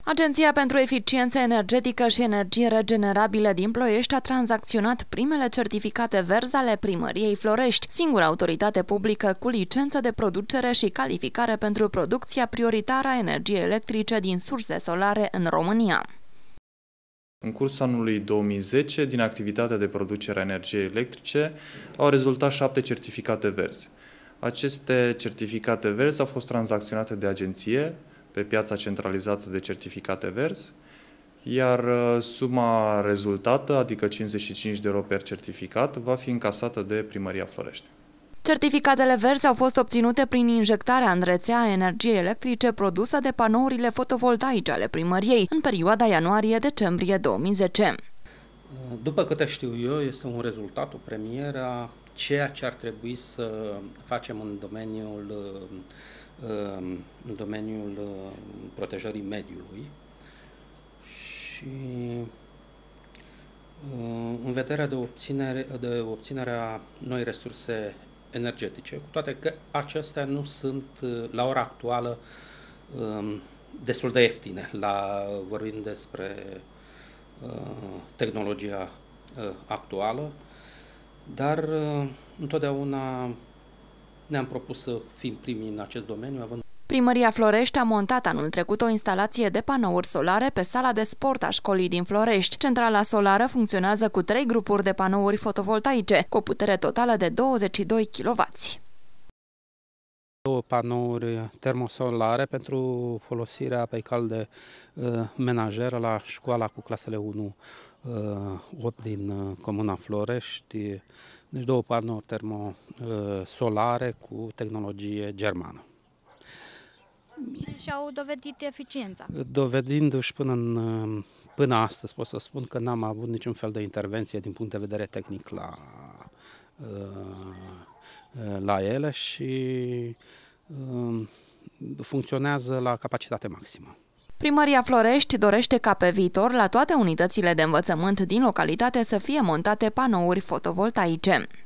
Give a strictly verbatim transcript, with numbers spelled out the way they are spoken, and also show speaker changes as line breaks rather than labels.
Agenția pentru Eficiență Energetică și Energie Regenerabilă din Ploiești a tranzacționat primele certificate verzi ale Primăriei Florești, singura autoritate publică cu licență de producere și calificare pentru producția prioritară a energiei electrice din surse solare în România.
În cursul anului două mii zece, din activitatea de producere a energiei electrice, au rezultat șapte certificate verzi. Aceste certificate verzi au fost tranzacționate de agenție pe piața centralizată de certificate verzi, iar suma rezultată, adică cincizeci și cinci de euro per certificat, va fi încasată de Primăria Florești.
Certificatele verzi au fost obținute prin injectarea în rețea a energiei electrice produsă de panourile fotovoltaice ale primăriei în perioada ianuarie-decembrie două mii zece.
După câte știu eu, este un rezultat, o premieră a ceea ce ar trebui să facem în domeniul, în domeniul protejării mediului și în vederea de obținere, de obținerea noi resurse energetice, cu toate că acestea nu sunt, la ora actuală, destul de ieftine, la, vorbind despre tehnologia actuală, dar întotdeauna ne-am propus să fim primii în acest domeniu, având
Primăria Florești a montat anul trecut o instalație de panouri solare pe sala de sport a școlii din Florești. Centrala solară funcționează cu trei grupuri de panouri fotovoltaice, cu o putere totală de douăzeci și doi kilowați.
Două panouri termosolare pentru folosirea pe cal de uh, menajeră la școala cu clasele unu opt din uh, Comuna Florești. Deci două panouri termosolare cu tehnologie germană.
Și și-au dovedit eficiența.
Dovedindu-și până, în, până astăzi, pot să spun că n-am avut niciun fel de intervenție din punct de vedere tehnic la, la ele și funcționează la capacitate maximă.
Primăria Florești dorește ca pe viitor la toate unitățile de învățământ din localitate să fie montate panouri fotovoltaice.